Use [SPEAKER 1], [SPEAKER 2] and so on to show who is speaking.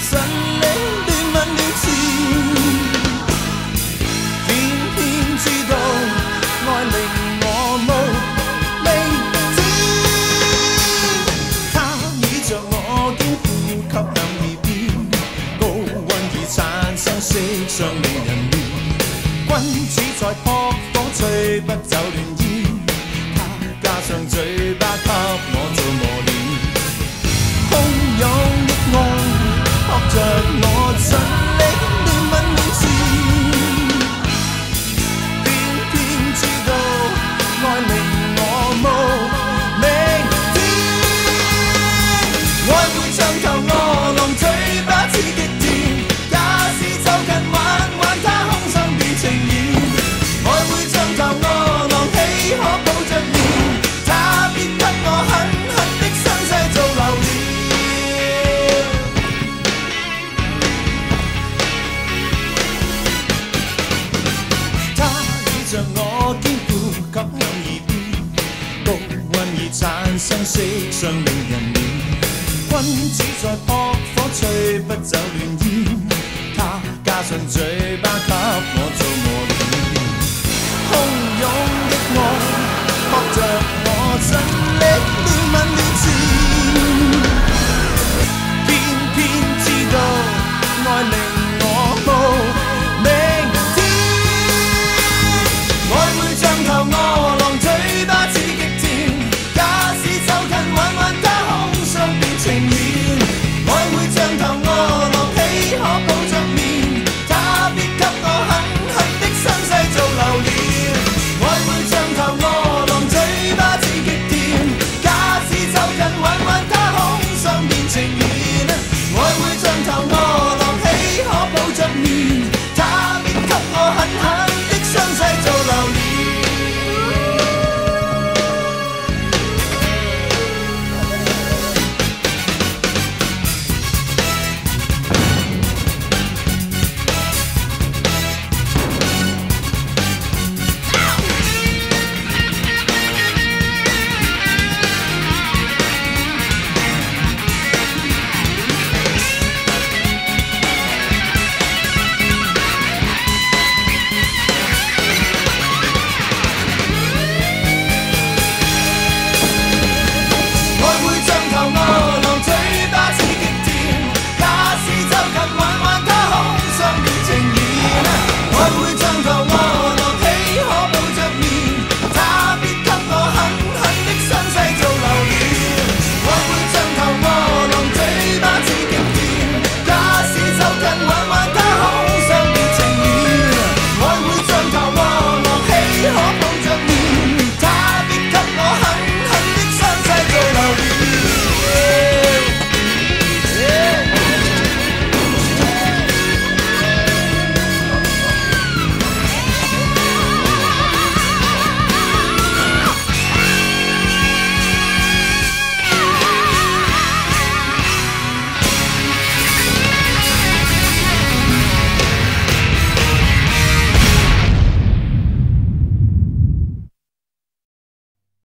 [SPEAKER 1] 神力亂問亂纏，偏偏知道愛令我無名指。他倚着我肩呼吸向耳邊，高溫已產生色相令人亂。君子在撲火吹不走亂煙，他加上嘴巴給我做磨練。洶湧的愛撲着我盡力亂吻亂纏，偏偏知道愛令我無明天。愛會像頭餓狼，嘴巴似極甜，也是就近玩玩他空心變情意。愛會像頭餓狼，豈可抱着眠？他必給我狠狠的傷勢做留念。着我肩呼吸向耳邊，高溫已產生色相令人亂。君子在撲火吹不走亂煙。